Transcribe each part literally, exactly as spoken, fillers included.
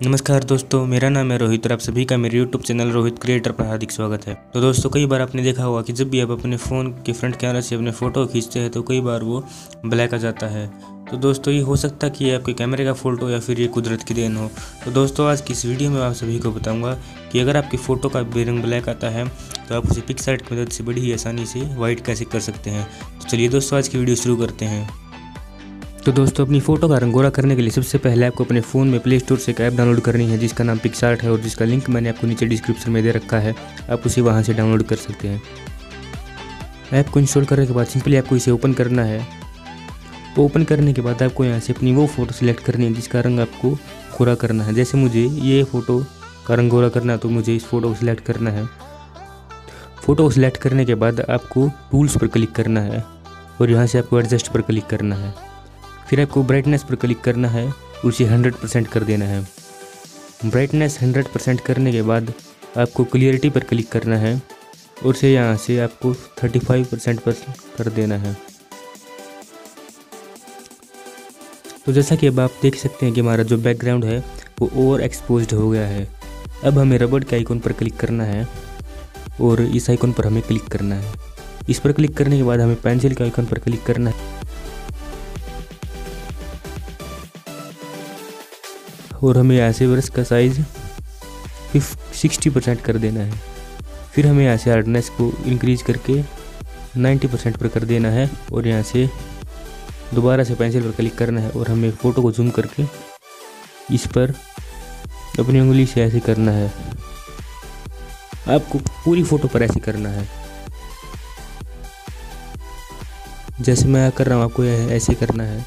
नमस्कार दोस्तों, मेरा नाम है रोहित और आप सभी का मेरे यूट्यूब चैनल रोहित क्रिएटर पर हार्दिक स्वागत है। तो दोस्तों, कई बार आपने देखा होगा कि जब भी आप अपने फ़ोन के फ्रंट कैमरा से अपने फ़ोटो खींचते हैं तो कई बार वो ब्लैक आ जाता है। तो दोस्तों, ये हो सकता है कि ये आपके कैमरे का फ़ोटो या फिर ये कुदरत की देन हो। तो दोस्तों, आज की इस वीडियो में आप सभी को बताऊँगा कि अगर आपकी फ़ोटो का बेरंग ब्लैक आता है तो आप उसे पिक्सआर्ट की मदद से बड़ी ही आसानी से वाइट कैसे कर सकते हैं। तो चलिए दोस्तों, आज की वीडियो शुरू करते हैं। तो दोस्तों, अपनी फ़ोटो का रंग गोरा करने के लिए सबसे पहले आपको अपने फ़ोन में प्ले स्टोर से एक ऐप डाउनलोड करनी है जिसका नाम पिक्सआर्ट है और जिसका लिंक मैंने आपको नीचे डिस्क्रिप्शन में दे रखा है। आप उसे वहां से डाउनलोड कर सकते हैं। ऐप को इंस्टॉल करने के बाद सिंपली आपको इसे ओपन करना है। ओपन करने के बाद आपको यहाँ से अपनी वो फ़ोटो सिलेक्ट करनी है जिसका रंग आपको गोरा करना है। जैसे मुझे ये फ़ोटो का रंग गोरा करना है तो मुझे इस फ़ोटो को सिलेक्ट करना है। फ़ोटो को सिलेक्ट करने के बाद आपको टूल्स पर क्लिक करना है और यहाँ से आपको एडजस्ट पर क्लिक करना है। फिर आपको ब्राइटनेस पर क्लिक करना है, उसे हंड्रेड परसेंट कर देना है। ब्राइटनेस हंड्रेड परसेंट करने के बाद आपको क्लियरिटी पर क्लिक करना है और से यहाँ से आपको थर्टी फाइव परसेंट पर कर देना है। तो जैसा कि अब आप देख सकते हैं कि हमारा जो बैकग्राउंड है वो ओवर एक्सपोज्ड हो गया है। अब हमें रबड़ के आइकन पर क्लिक करना है और इस आइकन पर हमें क्लिक करना है। इस पर क्लिक करने के बाद हमें पेंसिल के आइकन पर क्लिक करना है और हमें यहाँ से ब्रश का साइज़ सिक्सटी परसेंट कर देना है। फिर हमें यहाँ से हार्डनेस को इंक्रीज करके नाइन्टी परसेंट पर कर देना है और यहाँ से दोबारा से पेंसिल पर क्लिक करना है और हमें फ़ोटो को जूम करके इस पर अपनी उंगली से ऐसे करना है। आपको पूरी फ़ोटो पर ऐसे करना है। जैसे मैं कर रहा हूँ आपको ऐसे करना है।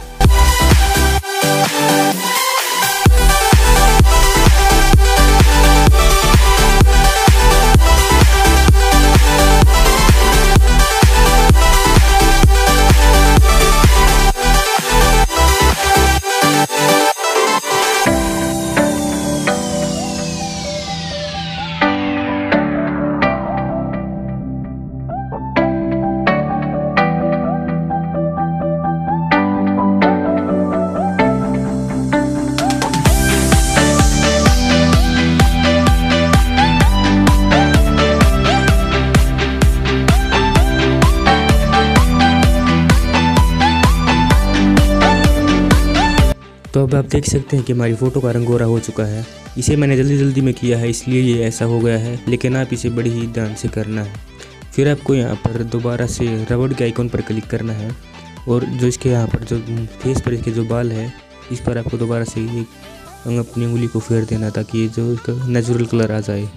तो अब आप देख सकते हैं कि हमारी फ़ोटो का रंग गोरा हो चुका है। इसे मैंने जल्दी जल्दी में किया है इसलिए ये ऐसा हो गया है, लेकिन आप इसे बड़ी ही ध्यान से करना है। फिर आपको यहाँ पर दोबारा से रबड़ के आइकन पर क्लिक करना है और जो इसके यहाँ पर जो फेस पर इसके जो बाल है इस पर आपको दोबारा से एक अपनी उंगली को फेर देना ताकि ये जो इसका नेचुरल कलर आ जाए।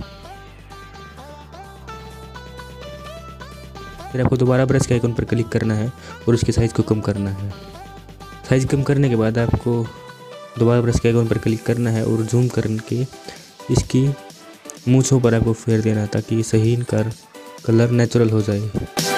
फिर आपको दोबारा ब्रश के आइकन पर क्लिक करना है और उसके साइज़ को कम करना है। साइज़ कम करने के बाद आपको दोबारा ब्रश के आइकन पर क्लिक करना है और जूम करके इसकी मूंछों पर आपको फेर देना ताकि सही इनका कलर नेचुरल हो जाए।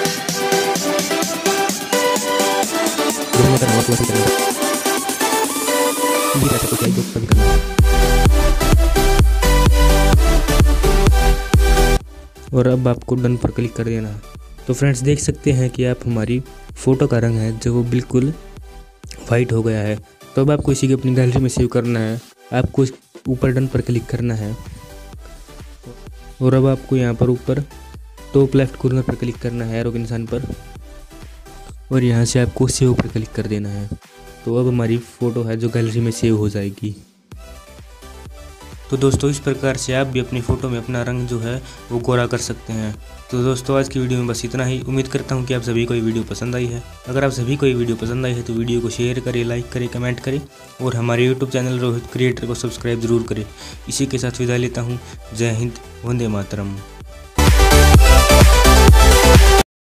और अब आपको डन पर क्लिक कर देना। तो फ्रेंड्स, देख सकते हैं कि आप हमारी फ़ोटो का रंग है जो वो बिल्कुल वाइट हो गया है। तो अब आपको इसी को अपनी गैलरी में सेव करना है। आपको ऊपर डन पर क्लिक करना है और अब आपको यहाँ पर ऊपर टॉप लेफ्ट कॉर्नर पर क्लिक करना है एरो के निशान पर और यहाँ से आपको सेव पर क्लिक कर देना है। तो अब हमारी फ़ोटो है जो गैलरी में सेव हो जाएगी। तो दोस्तों, इस प्रकार से आप भी अपनी फ़ोटो में अपना रंग जो है वो गोरा कर सकते हैं। तो दोस्तों, आज की वीडियो में बस इतना ही। उम्मीद करता हूँ कि आप सभी को ये वीडियो पसंद आई है। अगर आप सभी को ये वीडियो पसंद आई है तो वीडियो को शेयर करें, लाइक करें, कमेंट करें और हमारे यूट्यूब चैनल रोहित क्रिएटर को सब्सक्राइब जरूर करें। इसी के साथ विदा लेता हूँ। जय हिंद, वंदे मातरम।